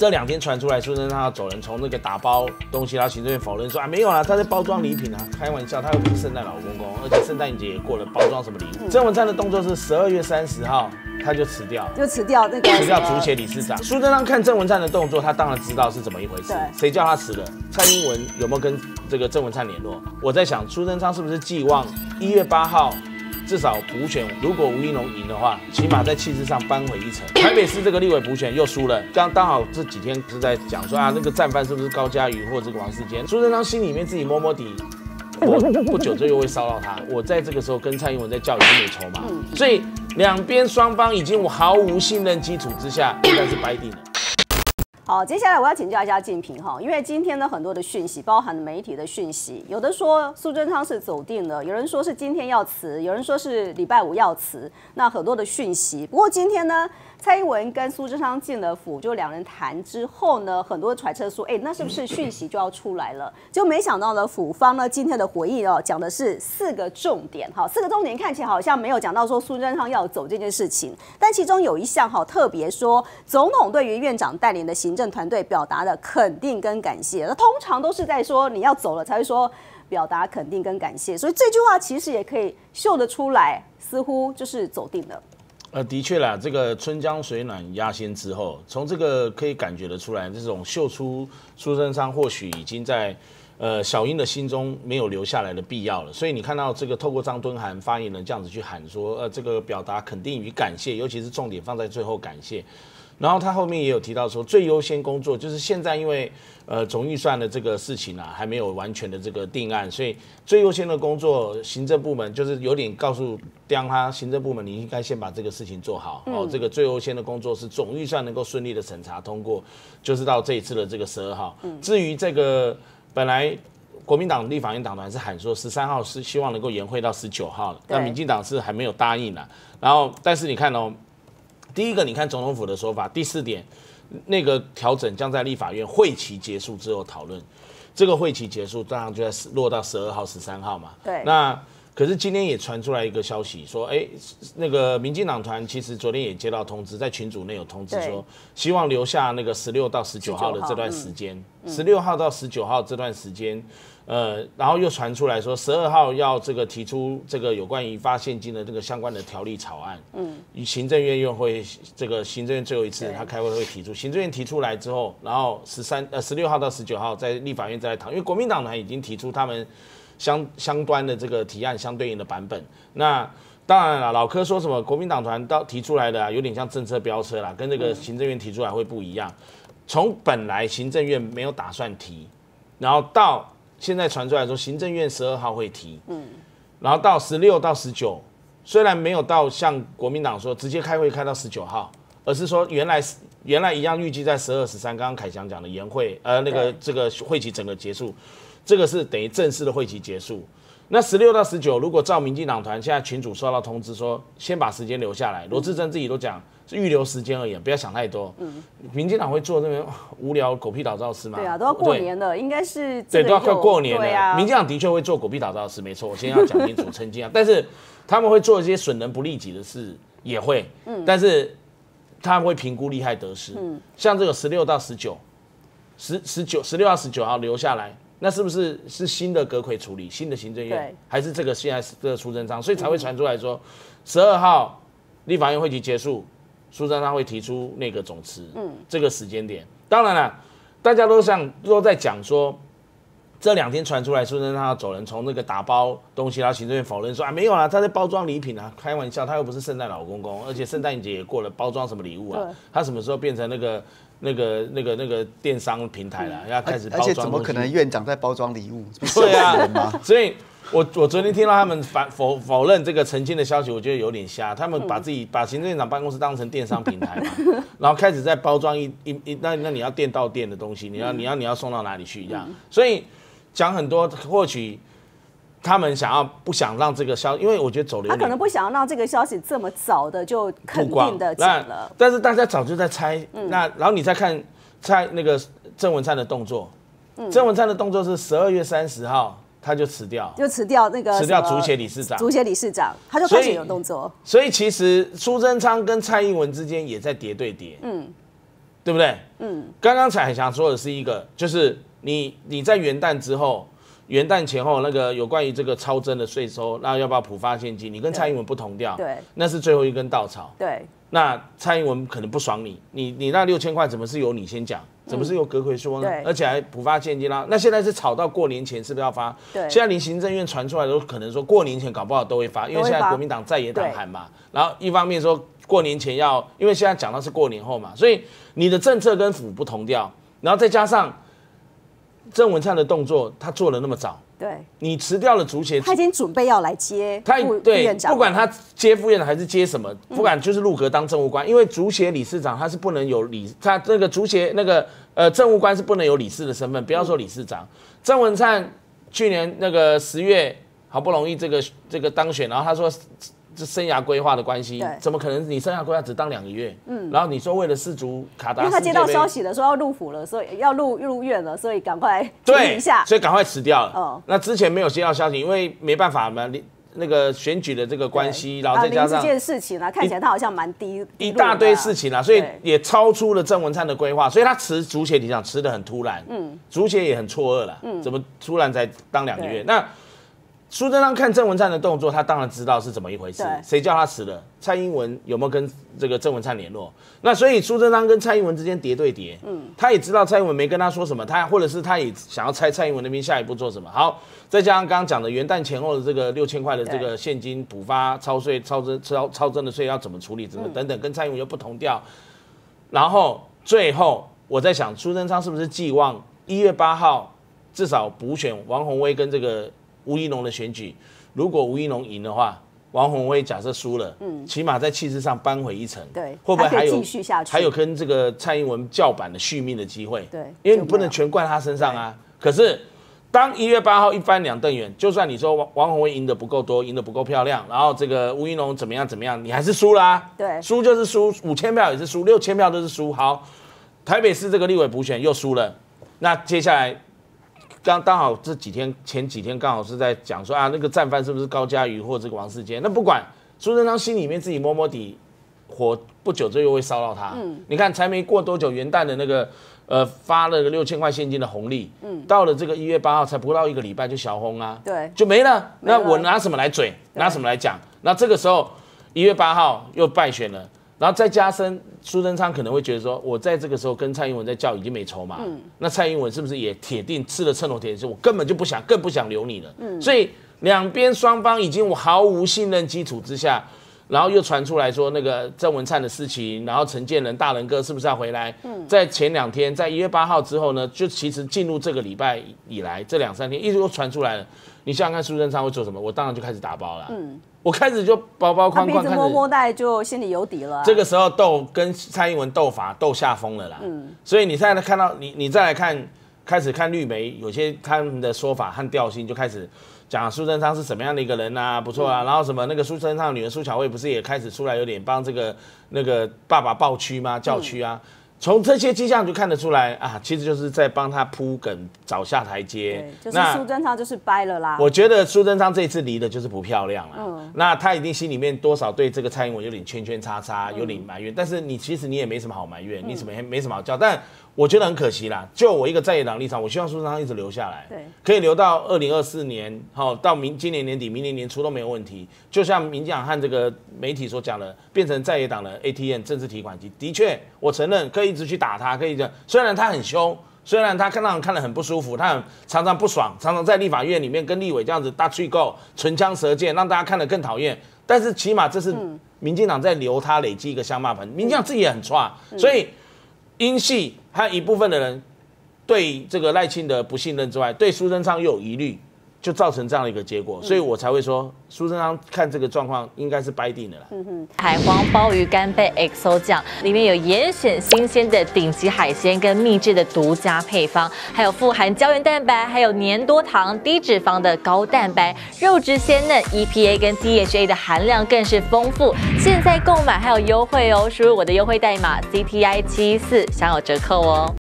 这2天传出来，苏贞昌要走人，从那个打包东西，然后行政院否认说啊没有啦，他在包装礼品啊，开玩笑，他又不是圣诞老公公，而且圣诞节也过了，包装什么礼物？郑文灿的动作是12月30号。他就辞掉那个辞掉足协理事长。苏贞昌看郑文灿的动作，他当然知道是怎么一回事。谁叫他辞了？蔡英文有没有跟这个郑文灿联络？我在想，苏贞昌是不是寄望1月8号至少补选，如果吴怡农赢的话，起码在气势上扳回一城。台北市这个立委补选又输了，刚好这几天是在讲说啊，那个战犯是不是高嘉瑜或者是王世坚？苏贞昌心里面自己摸摸底。我不久之后又会骚扰他，我在这个时候跟蔡英文在叫有没筹码，所以两边双方已经毫无信任基础之下，应该是掰定了。 好，接下来我要请教一下敬平哈，因为今天呢很多的讯息，包含媒体的讯息，有的说苏贞昌是走定了，有人说是今天要辞，有人说是礼拜5要辞，那很多的讯息。不过今天呢，蔡英文跟苏贞昌进了府，就2人谈之后呢，很多揣测说，那是不是讯息就要出来了？就没想到呢，府方呢今天的回应讲的是4个重点，好，4个重点看起来好像没有讲到说苏贞昌要走这件事情，但其中有一项特别说，总统对于院长带领的行政团队表达的肯定跟感谢。那通常都是在说你要走了才会说表达肯定跟感谢，所以这句话其实也可以嗅得出来，似乎就是走定了。 的确啦，这个春江水暖鸭先之后，从这个可以感觉得出来，这种嗅出苏贞昌或许已经在小英的心中没有留下来的必要了。所以你看到这个透过张敦涵发言人这样子去喊说，这个表达肯定与感谢，尤其是重点放在最后感谢。然后他后面也有提到说，最优先工作就是现在因为总预算的这个事情还没有完全的这个定案，所以最优先的工作，行政部门就是有点告诉他行政部门，你应该先把这个事情做好。这个最优先的工作是总预算能够顺利的审查通过，就是到这一次的这个12号。至于这个本来国民党立法院党团是喊说13号是希望能够延会到19号，但民进党是还没有答应啦。然后但是你看第一个，你看总统府的说法，第4点，那个调整将在立法院会期结束之后讨论。这个会期结束，当然就在落到12号、13号嘛。 对。 那可是今天也传出来一个消息，说，那个民进党团其实昨天也接到通知，在群组内有通知说，希望留下那个16到19号的这段时间，16号到19号这段时间。然后又传出来说，12号要这个提出这个有关于发现金的这个相关的条例草案，行政院又会这个行政院最后一次他开会会提出，行政院提出来之后，然后16号到19号在立法院再来讨论，因为国民党团已经提出他们相关的这个提案相对应的版本。那当然了，老柯说什么国民党团提出来的有点像政策飙车啦，跟这个行政院提出来会不一样。从本来行政院没有打算提，然后到现在传出来说，行政院12号会提，然后到16到19，虽然没有到像国民党说直接开会开到19号，而是说原来一样预计在12、13，刚刚凯翔讲的延会，这个会期整个结束，这个是等于正式的会期结束。那16到19，如果照民进党团现在群组收到通知说，先把时间留下来，罗致政自己都讲是预留时间而已，不要想太多。民进党会做那个无聊狗屁倒灶事吗？ 对啊，都要过年了，应该是对，都要快过年了。民进党的确会做狗屁倒灶事，没错，我先要讲清楚澄清啊。但是他们会做一些损人不利己的事，也会，但是他们会评估利害得失。像这个16到19，16到19号留下来。那是不是新的阁揆处理，新的行政院，还是这个现在这个苏贞昌？所以才会传出来说，12号立法院会期结束，苏贞昌会提出内阁总辞，这个时间点。当然了，大家都在讲说，这2天传出来苏贞昌要走人，从那个打包东西，然后行政院否认说啊没有啦，他在包装礼品啊，开玩笑，他又不是圣诞老公公，而且圣诞节也过了，包装什么礼物啊？他什么时候变成那个电商平台了，要开始包装，而且怎么可能院长在包装礼物？ 对啊，所以我昨天听到他们否认这个澄清的消息，我觉得有点瞎。他们把行政院长办公室当成电商平台嘛，然后开始在包装那你要店到店的东西，你要送到哪里去这样？所以讲很多，或许他们不想让这个消息，因为我觉得走了， 他可能不想要让这个消息这么早的就肯定的讲了。 但是大家早就在猜，然后你再看那个郑文灿的动作，郑文灿的动作是12月30号他就辞掉那个足协理事长， 他就开始有动作。 所以其实苏贞昌跟蔡英文之间也在叠对叠， 对不对？刚刚彩霞说的是一个，就是你在元旦之后。元旦前后那个有关于这个超征的税收，那要不要普发现金？你跟蔡英文不同调， 对， 那是最后一根稻草。 对， 那蔡英文可能不爽你那6000块怎么是由你先讲？怎么是由阁揆说呢？而且还普发现金啦。那现在是炒到过年前是不是要发？ 对， 现在离行政院传出来的可能说过年前搞不好都会发，因为现在国民党在野党喊嘛。然后一方面说过年前要，因为现在讲到是过年后嘛，所以你的政策跟府不同调，然后再加上。郑文灿的动作，他做了那么早， 对， 你辞掉了竹协， 他已经准备要来接副院长， 不管他接副院长还是接什么，不管就是入阁当政务官，因为竹协理事长他是不能有他那个竹协那个政务官是不能有理事的身份，不要说理事长。郑文灿去年那个10月好不容易这个当选，然后他说。这生涯规划的关系，怎么可能？你生涯规划只当2个月，然后你说为了世足卡达， 因为他接到消息了，说要入府了，所以要入院了，所以赶快处理一下， 所以赶快辞掉了。那之前没有接到消息，因为没办法嘛，那个选举的这个关系，然后再加上这件事情啊，看起来他好像蛮低一大堆事情啊，所以也超出了郑文灿的规划，所以他辞竹协理事长辞得很突然，竹协也很错愕了，怎么突然才当2个月？那。苏贞昌看郑文灿的动作，他当然知道是怎么一回事。谁叫他辞了？蔡英文有没有跟这个郑文灿联络？那所以苏贞昌跟蔡英文之间叠对叠，他也知道蔡英文没跟他说什么，或者是他也想要猜蔡英文那边下一步做什么。好，再加上刚刚讲的元旦前后的这个6000块的这个现金补发超征的税要怎么处理，等等，跟蔡英文又不同调。然后最后我在想，苏贞昌是不是寄望1月8号至少补选王鴻薇跟这个。吴怡农的选举，如果吴怡农赢的话，王鴻薇假设输了，起码在气势上扳回一城， 对， 会不会还有继续下去？ 还有跟这个蔡英文叫板的续命的机会？ 对， 因为你不能全怪他身上啊。可是当1月8号一翻两瞪眼，就算你说王鴻薇赢得不够多，赢得不够漂亮，然后这个吴怡农怎么样，你还是输啦。 对，输就是输，5000票也是输，6000票都是输。好，台北市这个立委补选又输了，那接下来。刚好前几天刚好是在讲说啊，那个战犯是不是高嘉瑜或这个王世坚？那不管，苏贞昌心里面自己摸摸底，火不久之后又会烧到他。你看才没过多久，元旦的那个发了个6000块现金的红利，到了这个1月8号才不到1个礼拜就小红啊， 对， 就没了。那我拿什么来嘴？拿什么来讲？那这个时候1月8号又败选了。然后再加深苏贞昌可能会觉得说，我在这个时候跟蔡英文在叫已经没筹码，那蔡英文是不是也铁定吃了秤砣铁定，我根本就更不想留你了。所以两边双方已经毫无信任基础之下，然后又传出来说那个郑文灿的事情，然后陈建仁大仁哥是不是要回来？在前2天，在1月8号之后呢，就其实进入这个礼拜以来这2、3天，一直都传出来了。你想想看，苏贞昌会做什么？我当然就开始打包了。我开始就包包框框， 鼻子摸摸袋就心里有底了。 这个时候跟蔡英文斗法斗下风了啦。所以你现在看到你再来看，开始看绿媒有些他们的说法和调性，就开始讲苏贞昌是什么样的一个人啊，不错啊。然后什么那个苏贞昌的女儿苏巧慧不是也开始出来有点帮这个那个爸爸抱屈吗？叫屈啊。从这些迹象就看得出来啊，其实就是在帮他铺梗，找下台阶。 就是苏贞昌就是掰了啦。 我觉得苏贞昌这一次离的就是不漂亮了。那他一定心里面多少对这个蔡英文有点圈圈叉叉，有点埋怨。但是其实你也没什么好埋怨，你没什么好叫。但我觉得很可惜啦。就我一个在野党立场，我希望苏贞昌一直留下来，可以留到2024年，到今年年底、明年年初都没有问题。就像民进党和这个媒体所讲的，变成在野党的 ATM 政治提款机。的确，我承认可以一直去打他，可以这样。虽然他很凶，虽然他让人看得很不舒服，他常常不爽，常常在立法院里面跟立委这样子大吹够、唇枪舌剑，让大家看得更讨厌。但是起码这是民进党在留他累积一个香骂盆，民进党自己也很差，所以英系和一部分的人对这个赖清德不信任之外，对苏贞昌又有疑虑，就造成这样的一个结果，所以我才会说苏贞昌看这个状况应该是掰定的啦。 海皇鲍鱼干贝 XO 酱里面有严选新鲜的顶级海鲜跟秘制的独家配方，还有富含胶原蛋白，还有粘多糖、低脂肪的高蛋白，肉质鲜嫩 ，EPA 跟 DHA 的含量更是丰富。现在购买还有优惠哦，输入我的优惠代码CTI714享有折扣哦。